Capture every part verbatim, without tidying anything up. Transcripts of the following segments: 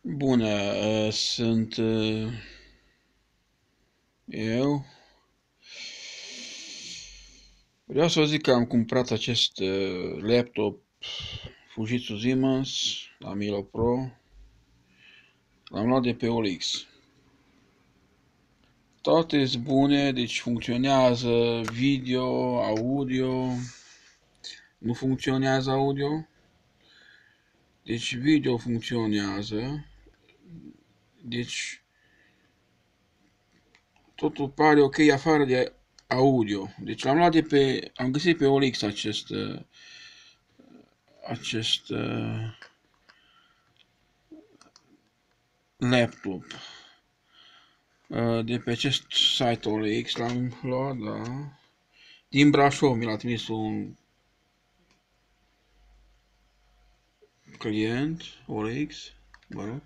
Bună, uh, sunt uh, eu. Vreau să vă zic că am cumpărat acest uh, laptop Fujitsu Siemens la Milo Pro. L-am luat de pe O L X. Toate sunt bune, deci funcționează video, audio. Nu funcționează audio. Deci video funcționează. Deci totul pare ok afară de audio. Deci l-am luat de pe, am găsit pe O L X acest uh, acest uh, laptop. Uh, de pe acest site O L X l-am luat, da. Din Brașov mi l-a trimis un client O L X, mă rog.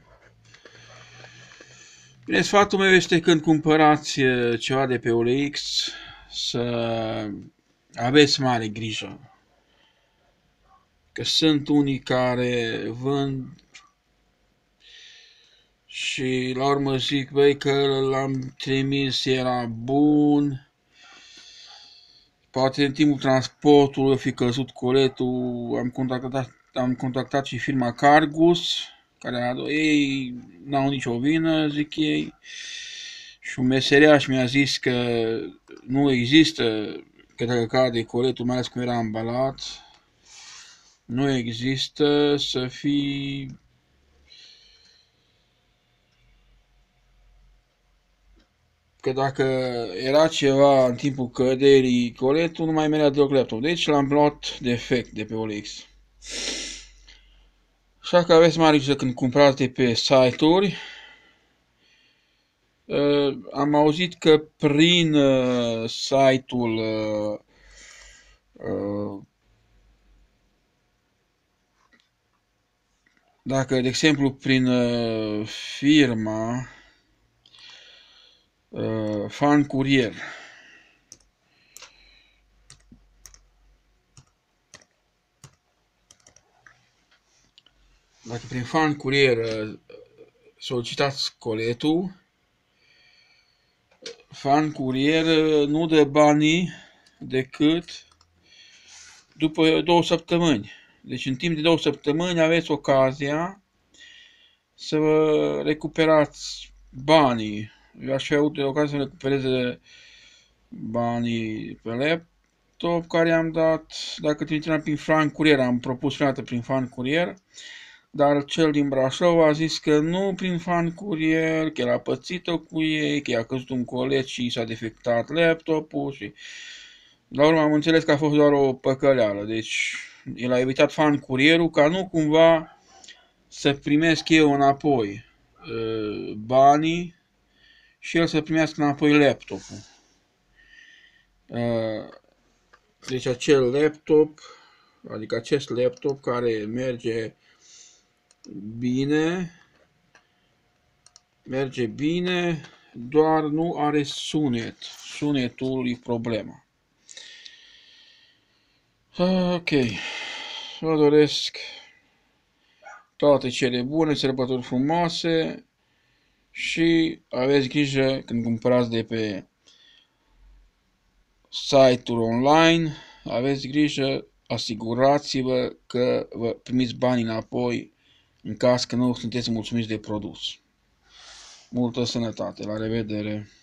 Bine, sfatul meu este când cumpărați ceva de pe O L X să aveți mare grijă. Că sunt unii care vând și la urmă zic, băi, că l-am trimis, era bun. Poate în timpul transportului a fi căzut coletul, am contactat, am contactat și firma Cargus, care a, ei n-au nicio vină, zic ei. Și un meseriaș mi-a zis că nu există, că dacă cade coletul, mai ales cum era ambalat, nu există să fii că dacă era ceva în timpul căderii coletul, nu mai merea deloc laptop. Deci l-am luat defect de pe O L X. Așa că aveți mare grijă când cumpărați de pe site-uri. Uh, am auzit că prin uh, site-ul uh, uh, dacă, de exemplu, prin uh, firma uh, Fan Courier, dacă prin Fan Courier uh, solicitați coletul, Fan Courier uh, nu dă banii decât după două săptămâni. Deci în timp de două săptămâni aveți ocazia să vă recuperați banii. Eu aș fi avut ocazia să recupereze banii pe laptop care am dat, dacă trimiteam prin Fan Courier, am propus prima dată prin Fan Courier, dar cel din Brașov a zis că nu prin Fan Courier, că el a pățit-o cu ei, că i-a căzut un colet și s-a defectat laptopul și la urmă am înțeles că a fost doar o păcăleală, deci el a evitat Fan Courierul ca nu cumva să primesc eu înapoi uh, banii și el să primească înapoi laptopul. Uh, deci acel laptop, adică acest laptop care merge bine, merge bine, doar nu are sunet. Sunetul e problema. Ok, vă doresc toate cele bune, sărbători frumoase și aveți grijă când cumpărați de pe site-uri online, aveți grijă, asigurați-vă că vă primiți banii înapoi în caz că nu sunteți mulțumiți de produs. Multă sănătate, la revedere!